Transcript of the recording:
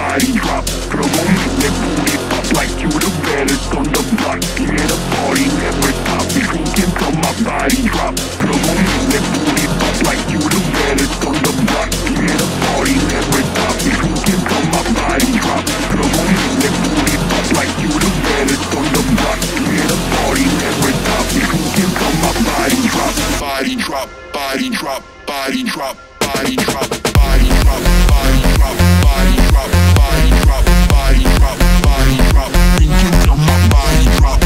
body drop. Girl, gon' make that booty pop like you the baddest on the block. Yeah, the party never stop. If you can tell my body drop. Girl, gon' make that booty pop like you the baddest on the block. Yeah, the party never stop. If you can tell my body drop. Girl, gon' make that booty pop like you the baddest on the block. Yeah, the party never stop. If you can tell my body drop. Body drop, body drop, body drop, body drop, body drop, body drop, body drop, body drop, body drop, body drop. You can tell my body drop.